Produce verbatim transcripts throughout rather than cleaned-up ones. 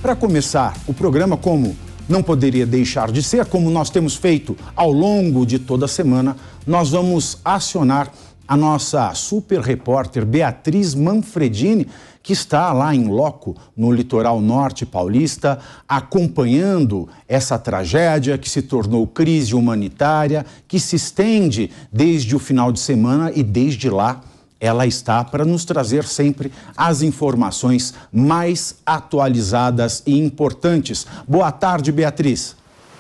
Para começar o programa, como não poderia deixar de ser, como nós temos feito ao longo de toda a semana, nós vamos acionar a nossa super repórter Beatriz Manfredini, que está lá em loco, no litoral norte paulista, acompanhando essa tragédia que se tornou crise humanitária, que se estende desde o final de semana e desde lá ela está para nos trazer sempre as informações mais atualizadas e importantes. Boa tarde, Beatriz.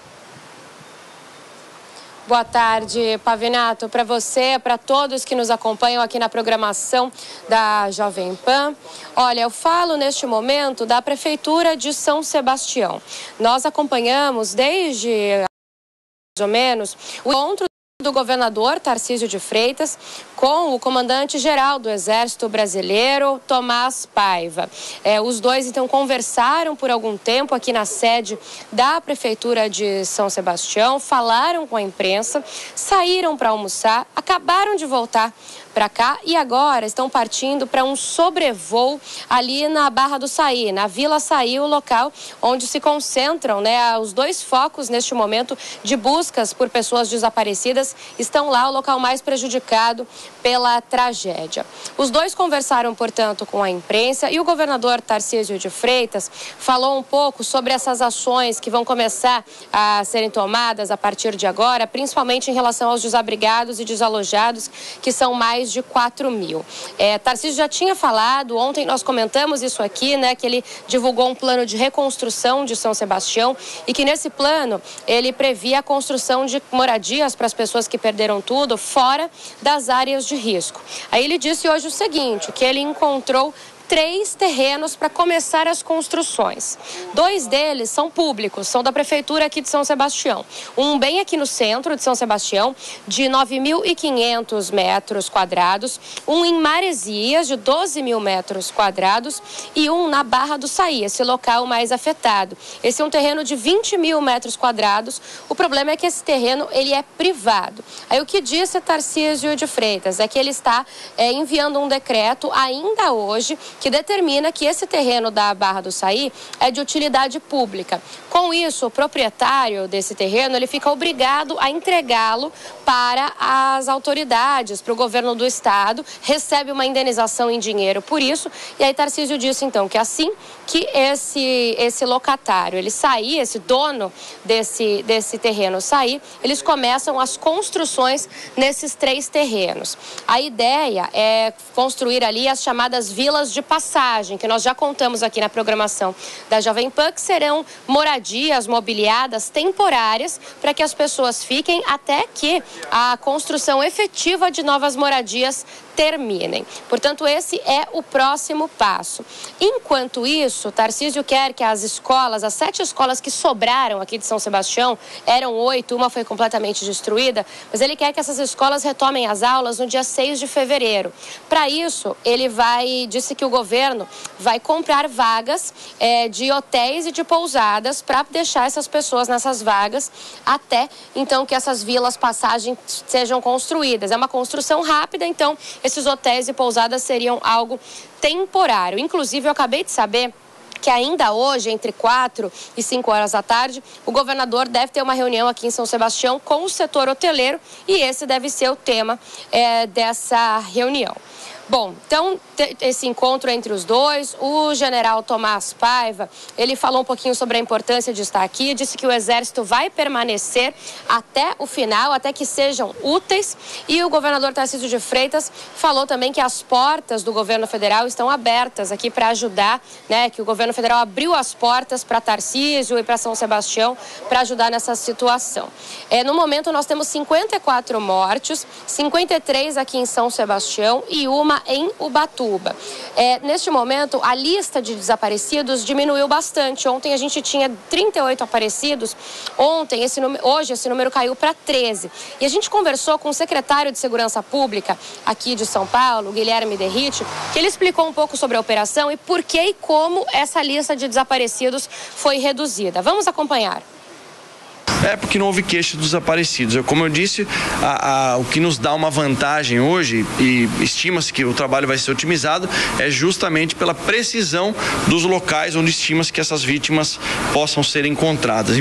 Boa tarde, Pavinato, para você, para todos que nos acompanham aqui na programação da Jovem Pan. Olha, eu falo neste momento da Prefeitura de São Sebastião. Nós acompanhamos desde mais ou menos o encontro do governador Tarcísio de Freitas com o comandante-geral do Exército Brasileiro, Tomás Paiva. É, os dois, então, conversaram por algum tempo aqui na sede da Prefeitura de São Sebastião, falaram com a imprensa, saíram para almoçar, acabaram de voltar para cá e agora estão partindo para um sobrevoo ali na Barra do Saí, na Vila Saí, o local onde se concentram, né, os dois focos neste momento de buscas por pessoas desaparecidas. Estão lá, o local mais prejudicado pela tragédia. Os dois conversaram, portanto, com a imprensa e o governador Tarcísio de Freitas falou um pouco sobre essas ações que vão começar a serem tomadas a partir de agora, principalmente em relação aos desabrigados e desalojados, que são mais de quatro mil. É, Tarcísio já tinha falado, ontem nós comentamos isso aqui, né, que ele divulgou um plano de reconstrução de São Sebastião e que nesse plano ele previa a construção de moradias para as pessoas que perderam tudo fora das áreas de risco. Aí ele disse hoje o seguinte, que ele encontrou três terrenos para começar as construções. Dois deles são públicos, são da Prefeitura aqui de São Sebastião. Um bem aqui no centro de São Sebastião, de nove mil e quinhentos metros quadrados. Um em Maresias, de doze mil metros quadrados. E um na Barra do Saí, esse local mais afetado. Esse é um terreno de vinte mil metros quadrados. O problema é que esse terreno ele é privado. Aí o que disse Tarcísio de Freitas é que ele está é, enviando um decreto ainda hoje que determina que esse terreno da Barra do Saí é de utilidade pública. Com isso, o proprietário desse terreno ele fica obrigado a entregá-lo para as autoridades, para o governo do estado, recebe uma indenização em dinheiro por isso. E aí Tarcísio disse então que assim que esse, esse locatário ele sair, esse dono desse, desse terreno sair, eles começam as construções nesses três terrenos. A ideia é construir ali as chamadas vilas de passagem, que nós já contamos aqui na programação da Jovem Pan, que serão moradias mobiliadas temporárias para que as pessoas fiquem até que a construção efetiva de novas moradias terminem. Portanto, esse é o próximo passo. Enquanto isso, Tarcísio quer que as escolas, as sete escolas que sobraram aqui de São Sebastião, eram oito, uma foi completamente destruída, mas ele quer que essas escolas retomem as aulas no dia seis de fevereiro. Para isso, ele vai, disse que o governo vai comprar vagas é, de hotéis e de pousadas para deixar essas pessoas nessas vagas até, então, que essas vilas passagem sejam construídas. É uma construção rápida, então, esses hotéis e pousadas seriam algo temporário. Inclusive, eu acabei de saber que ainda hoje, entre quatro e cinco horas da tarde, o governador deve ter uma reunião aqui em São Sebastião com o setor hoteleiro e esse deve ser o tema é, dessa reunião. Bom, então, esse encontro entre os dois, o general Tomás Paiva, ele falou um pouquinho sobre a importância de estar aqui, disse que o Exército vai permanecer até o final, até que sejam úteis, e o governador Tarcísio de Freitas falou também que as portas do governo federal estão abertas aqui para ajudar, né, que o governo federal abriu as portas para Tarcísio e para São Sebastião para ajudar nessa situação. É, no momento, nós temos cinquenta e quatro mortes, cinquenta e três aqui em São Sebastião e uma em Ubatuba. É, neste momento, a lista de desaparecidos diminuiu bastante. Ontem a gente tinha trinta e oito aparecidos, ontem, esse número, hoje esse número caiu para treze. E a gente conversou com o secretário de Segurança Pública aqui de São Paulo, Guilherme Derrite, que ele explicou um pouco sobre a operação e por que e como essa lista de desaparecidos foi reduzida. Vamos acompanhar. é porque não houve queixa dos desaparecidos. Eu, como eu disse, a, a, o que nos dá uma vantagem hoje, e estima-se que o trabalho vai ser otimizado, é justamente pela precisão dos locais onde estima-se que essas vítimas possam ser encontradas.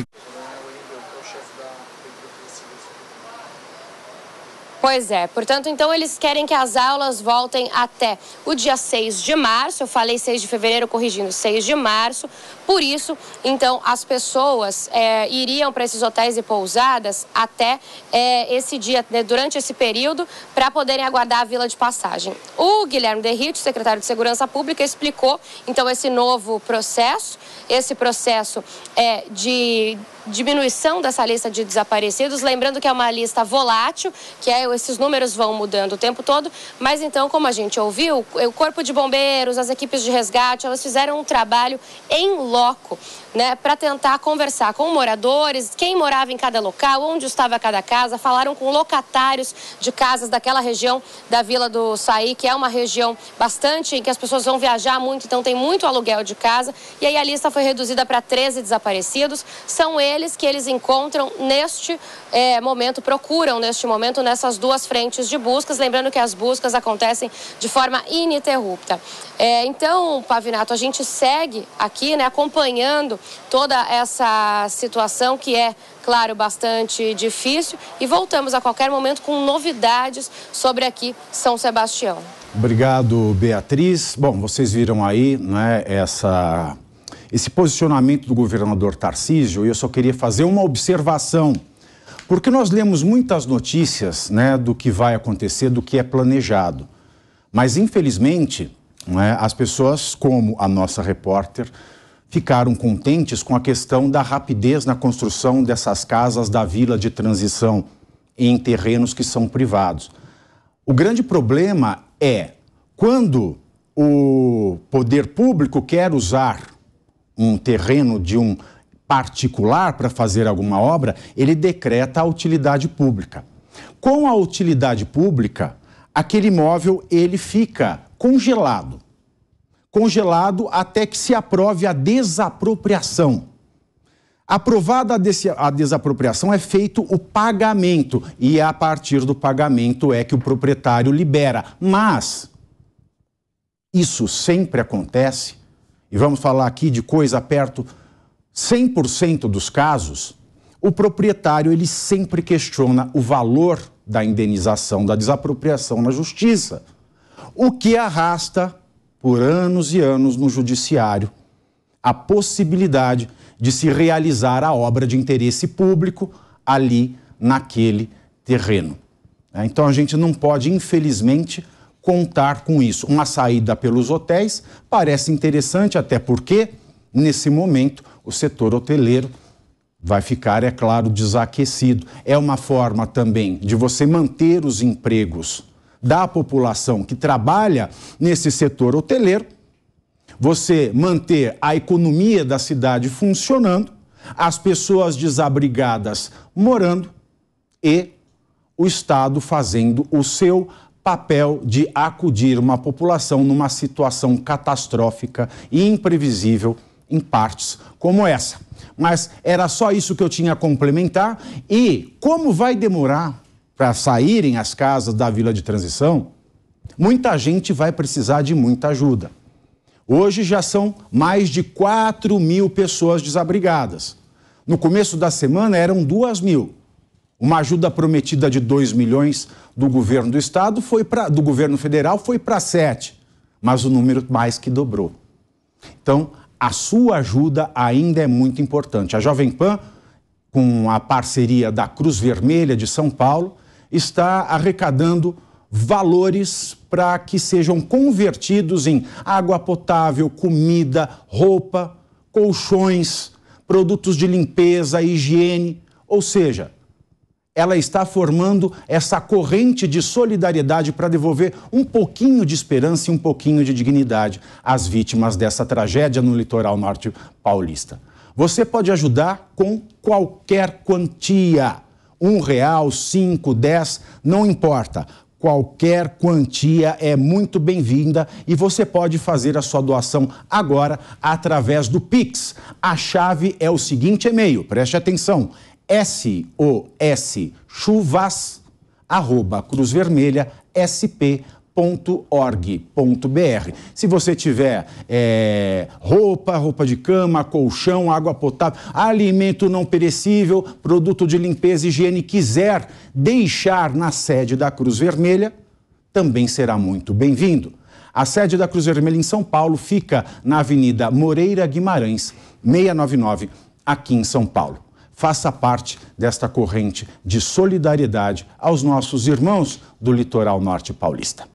Pois é, portanto, então eles querem que as aulas voltem até o dia seis de março, eu falei seis de fevereiro, corrigindo, seis de março, por isso, então, as pessoas é, iriam para esses hotéis e pousadas até é, esse dia, né, durante esse período, para poderem aguardar a vila de passagem. O Guilherme Derrite, secretário de Segurança Pública, explicou, então, esse novo processo, esse processo é de diminuição dessa lista de desaparecidos, lembrando que é uma lista volátil, que é, esses números vão mudando o tempo todo, mas então, como a gente ouviu, o Corpo de Bombeiros, as equipes de resgate, elas fizeram um trabalho em loco, né, para tentar conversar com moradores, quem morava em cada local, onde estava cada casa, falaram com locatários de casas daquela região da Vila do Saí, que é uma região bastante em que as pessoas vão viajar muito, então tem muito aluguel de casa, e aí a lista foi reduzida para treze desaparecidos, são eles que eles encontram neste é, momento, procuram neste momento nessas duas frentes de buscas, lembrando que as buscas acontecem de forma ininterrupta. É, então, Pavinato, a gente segue aqui, né, acompanhando toda essa situação que é, claro, bastante difícil, e voltamos a qualquer momento com novidades sobre aqui São Sebastião. Obrigado, Beatriz. Bom, vocês viram aí, né, essa, esse posicionamento do governador Tarcísio, e eu só queria fazer uma observação, porque nós lemos muitas notícias, né, do que vai acontecer, do que é planejado, mas infelizmente, né, as pessoas, como a nossa repórter, ficaram contentes com a questão da rapidez na construção dessas casas da Vila de Transição em terrenos que são privados. O grande problema é quando o poder público quer usar um terreno de um particular para fazer alguma obra, ele decreta a utilidade pública. Com a utilidade pública, aquele imóvel ele fica congelado. Congelado até que se aprove a desapropriação. Aprovada a desapropriação, é feito o pagamento, e a partir do pagamento é que o proprietário libera. Mas isso sempre acontece, e vamos falar aqui de coisa perto, cem por cento dos casos, o proprietário ele sempre questiona o valor da indenização, da desapropriação na justiça, o que arrasta por anos e anos no judiciário a possibilidade de se realizar a obra de interesse público ali naquele terreno. Então a gente não pode, infelizmente, contar com isso. Uma saída pelos hotéis parece interessante, até porque, nesse momento, o setor hoteleiro vai ficar, é claro, desaquecido. É uma forma também de você manter os empregos da população que trabalha nesse setor hoteleiro, você manter a economia da cidade funcionando, as pessoas desabrigadas morando e o Estado fazendo o seu papel de acudir uma população numa situação catastrófica e imprevisível em partes como essa. Mas era só isso que eu tinha a complementar. E como vai demorar para saírem as casas da Vila de Transição, muita gente vai precisar de muita ajuda. Hoje já são mais de quatro mil pessoas desabrigadas. No começo da semana eram duas mil. Uma ajuda prometida de dois milhões do governo do estado, foi pra, do governo federal, foi para sete, mas o número mais que dobrou. Então, a sua ajuda ainda é muito importante. A Jovem Pan, com a parceria da Cruz Vermelha de São Paulo, está arrecadando valores para que sejam convertidos em água potável, comida, roupa, colchões, produtos de limpeza, higiene, ou seja, ela está formando essa corrente de solidariedade para devolver um pouquinho de esperança e um pouquinho de dignidade às vítimas dessa tragédia no litoral norte paulista. Você pode ajudar com qualquer quantia. Um real, cinco, dez, não importa. Qualquer quantia é muito bem-vinda e você pode fazer a sua doação agora através do Pix. A chave é o seguinte e-mail, preste atenção, S O S chuvas arroba cruzvermelha s p ponto org ponto b r. Se você tiver é, roupa, roupa de cama, colchão, água potável, alimento não perecível, produto de limpeza e higiene, quiser deixar na sede da Cruz Vermelha, também será muito bem-vindo. A sede da Cruz Vermelha em São Paulo fica na Avenida Moreira Guimarães, seiscentos e noventa e nove, aqui em São Paulo. Faça parte desta corrente de solidariedade aos nossos irmãos do litoral norte paulista.